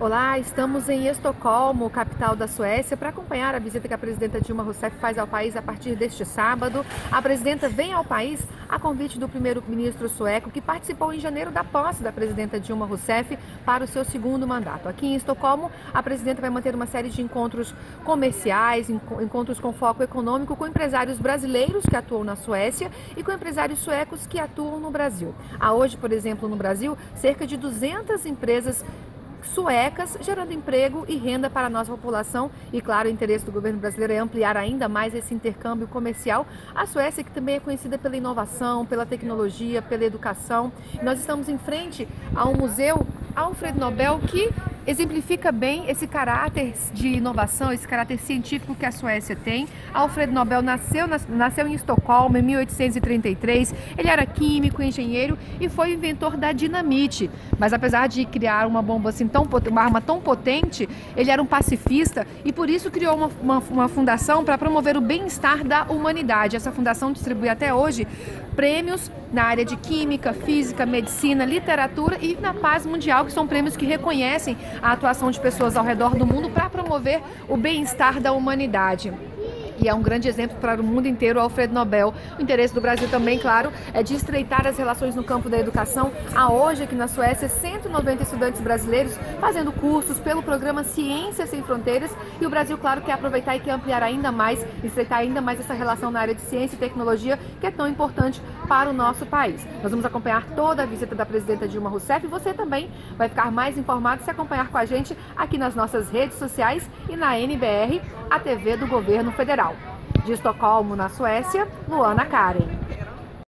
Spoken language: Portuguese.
Olá, estamos em Estocolmo, capital da Suécia, para acompanhar a visita que a presidenta Dilma Rousseff faz ao país a partir deste sábado. A presidenta vem ao país a convite do primeiro-ministro sueco, que participou em janeiro da posse da presidenta Dilma Rousseff para o seu segundo mandato. Aqui em Estocolmo, a presidenta vai manter uma série de encontros comerciais, encontros com foco econômico, com empresários brasileiros que atuam na Suécia e com empresários suecos que atuam no Brasil. Há hoje, por exemplo, no Brasil, cerca de 200 empresas suecas, gerando emprego e renda para a nossa população. E claro, o interesse do governo brasileiro é ampliar ainda mais esse intercâmbio comercial. A Suécia, que também é conhecida pela inovação, pela tecnologia, pela educação. Nós estamos em frente ao Museu Alfred Nobel, que exemplifica bem esse caráter de inovação, esse caráter científico que a Suécia tem. Alfred Nobel nasceu em Estocolmo em 1833. Ele era químico, engenheiro e foi inventor da dinamite. Mas apesar de criar uma bomba assim uma arma tão potente, ele era um pacifista e por isso criou uma fundação para promover o bem-estar da humanidade. Essa fundação distribui até hoje prêmios na área de química, física, medicina, literatura e na paz mundial, que são prêmios que reconhecem a atuação de pessoas ao redor do mundo para promover o bem-estar da humanidade. E é um grande exemplo para o mundo inteiro, o Alfred Nobel. O interesse do Brasil também, claro, é de estreitar as relações no campo da educação. Há hoje aqui na Suécia 190 estudantes brasileiros fazendo cursos pelo programa Ciências Sem Fronteiras, e o Brasil, claro, quer aproveitar e quer ampliar ainda mais, estreitar ainda mais essa relação na área de ciência e tecnologia, que é tão importante para o nosso país. Nós vamos acompanhar toda a visita da presidenta Dilma Rousseff e você também vai ficar mais informado se acompanhar com a gente aqui nas nossas redes sociais e na NBR, a TV do Governo Federal. De Estocolmo, na Suécia, Luana Karen.